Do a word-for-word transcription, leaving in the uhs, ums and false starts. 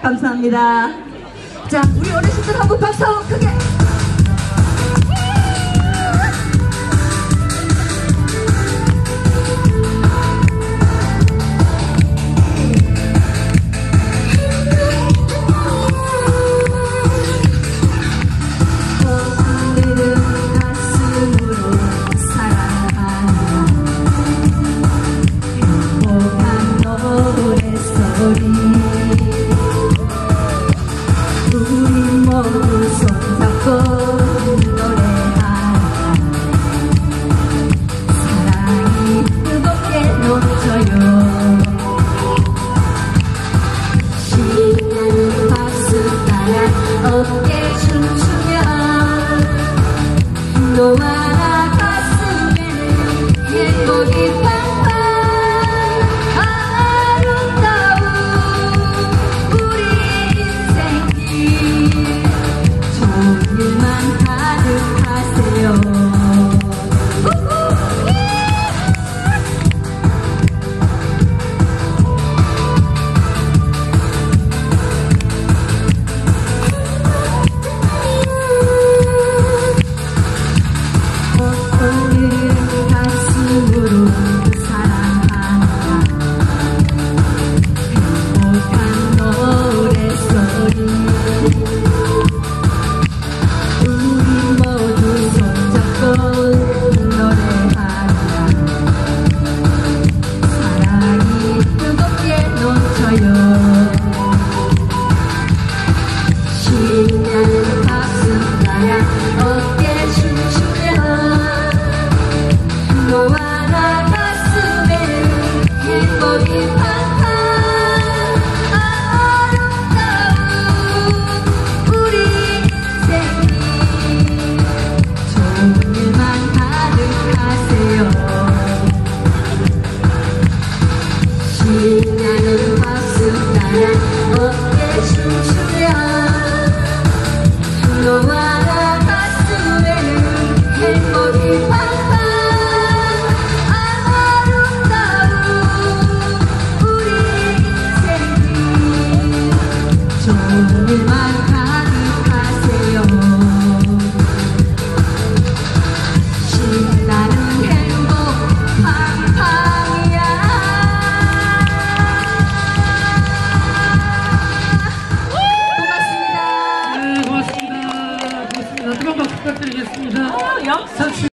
감사합니다. 자, 우리 어르신들 한번 박수 크게. 우리 모두 손잡고 노래하자. 사랑이 뜨겁게 넘쳐요. 신나는 박수 따라 어깨 춤추며 너와 나 가슴에는 행복이 팡팡. 일만 가득하세요. 오늘은 가슴으로 사랑한다. 행복한 노래소리. 신나는 박수 따라 어깨 춤추며 너와 나 가슴에는 행복이 팡팡. 아름다운 우리 인생이 좋은 일만 가득하세요. 신나는 박수 따라 어깨 춤추며 너와 나 가슴에는 행복이 팡팡. 아름다운 우리 인생이 좋은